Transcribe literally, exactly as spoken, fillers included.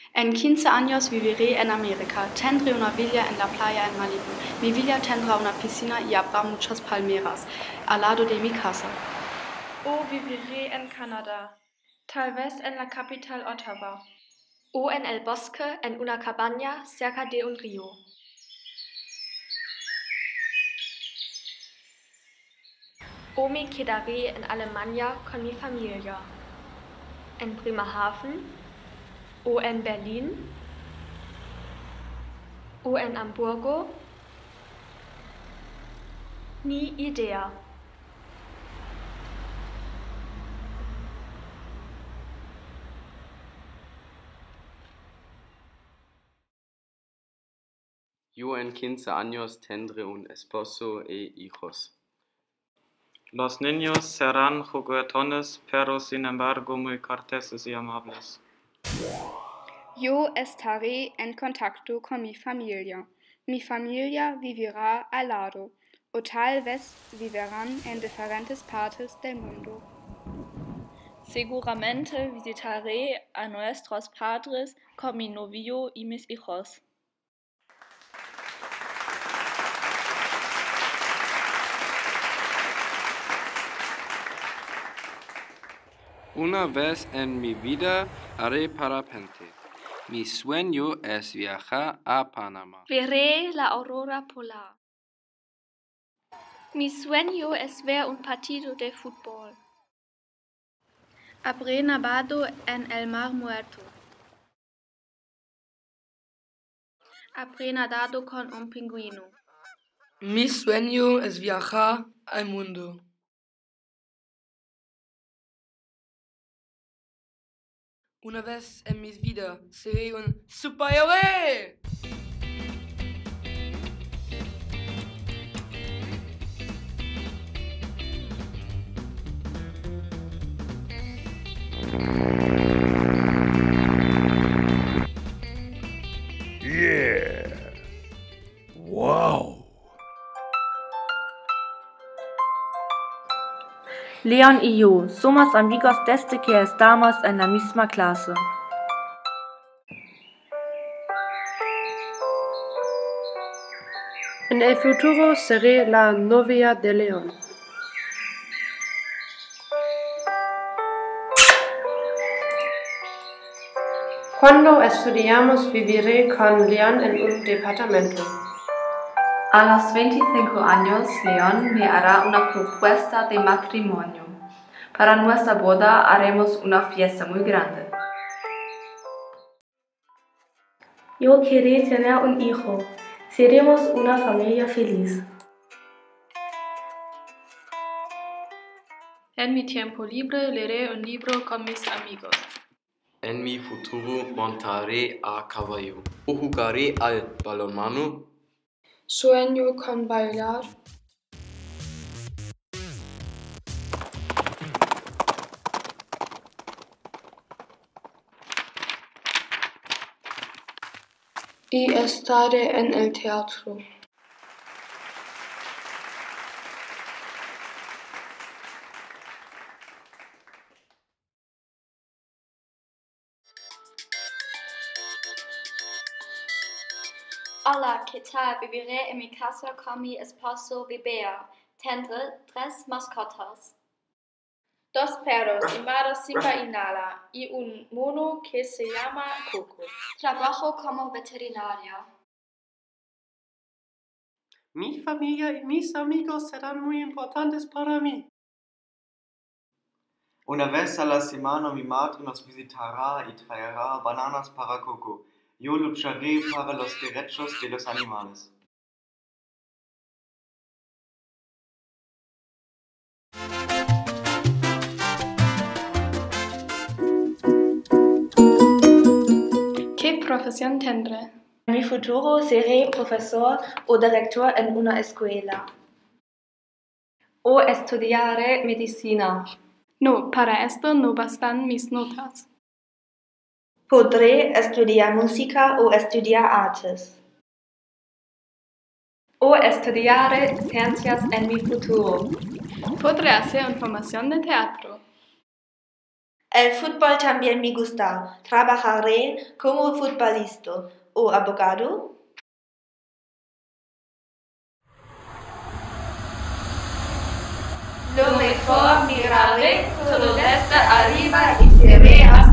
En quince años viviré en América. Tendré una villa en la playa en Malibu. Mi villa tendrá una piscina y habrá muchas palmeras al lado de mi casa. O viviré en Canadá, tal vez en la capital Ottawa. O en el bosque, en una cabaña cerca de un río. O me quedaré en Alemania con mi familia. En Bremerhaven. O en Berlín. O en Hamburgo. Ni idea. Yo en quince años tendré un esposo e hijos. Los niños serán juguetones, pero sin embargo muy corteses y amables. Yo estaré en contacto con mi familia. Mi familia vivirá al lado, o tal vez vivirán en diferentes partes del mundo. Seguramente visitaré a nuestros padres con mi novio y mis hijos. Una vez en mi vida haré parapente. Mi sueño es viajar a Panamá. Veré la aurora polar. Mi sueño es ver un partido de fútbol. Habré nadado en el Mar Muerto. Habré nadado con un pingüino. Mi sueño es viajar al mundo. Una vez en mi vida seré un superhéroe. Yeah. Wow. Leon y yo somos amigos desde que estamos en la misma clase. En el futuro seré la novia de Leon. Cuando estudiamos viviré con Leon en un departamento. A los veinticinco años, Leon me hará una propuesta de matrimonio. Para nuestra boda haremos una fiesta muy grande. Yo quiero tener un hijo. Seremos una familia feliz. En mi tiempo libre leeré un libro con mis amigos. En mi futuro montaré a caballo o jugaré al balonmano. Sueño con bailar. Y estaré en el teatro. Hola, ¿qué tal? Viviré en mi casa con mi esposo Vibea. Tendré tres mascotas. Dos perros llamados Simba y Nala y un mono que se llama Coco. Trabajo como veterinaria. Mi familia y mis amigos serán muy importantes para mí. Una vez a la semana mi madre nos visitará y traerá bananas para Coco. Yo lucharé para los derechos de los animales. ¿Qué profesión tendré? En mi futuro seré profesor o director en una escuela. O estudiaré medicina. No, para esto no bastan mis notas. Podré estudiar música o estudiar artes. O estudiaré ciencias en mi futuro. Podré hacer una formación de teatro. El fútbol también me gusta. Trabajaré como futbolista o abogado. Lo mejor miraré todo desde arriba y seré hasta